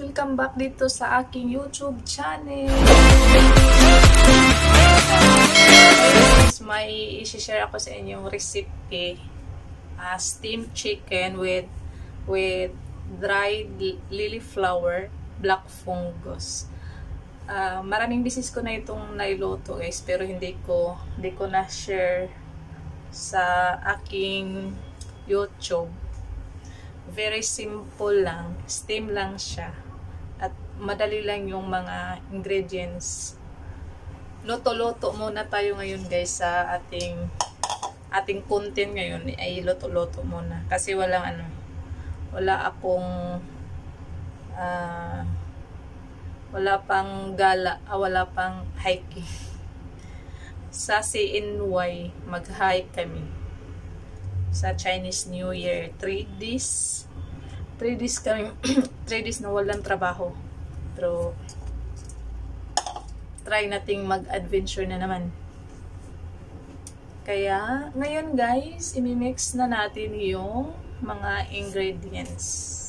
Welcome back dito sa aking YouTube channel. May i-share ako sa inyong recipe. Steamed chicken with dried lily flower, black fungus. Maraming beses ko na itong nailuto guys, pero hindi ko na share sa aking YouTube. Very simple lang, steam lang siya at madali lang yung mga ingredients. Luto-luto muna tayo ngayon guys sa ating content ngayon ay luto-luto muna kasi wala pang gala, wala pang hiking. Sa CNY mag-hike kami sa Chinese New Year. 3 days kami 3 days na walang trabaho, pero try nating mag-adventure na naman. Kaya ngayon guys, imimix na natin yung mga ingredients.